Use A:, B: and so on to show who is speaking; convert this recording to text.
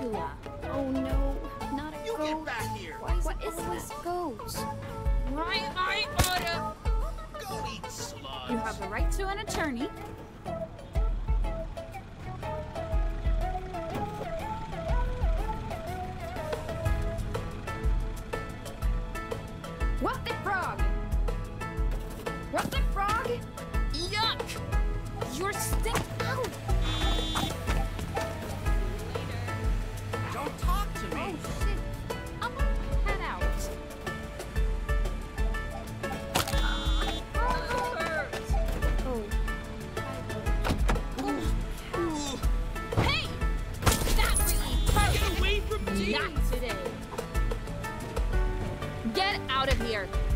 A: tarantula. Oh no, not a
B: You
A: goat.
B: get back here!
A: What is this goat?
C: Why I oughta...
B: Go eat slugs!
A: You have the right to an attorney. What the frog? What the frog?
C: Yuck! You're stink out!
B: Don't talk to me!
A: Oh shit. I'm gonna head out. Oh.
C: Hey! That really hurt!
B: Get away from me!
C: Not today! Get out of here!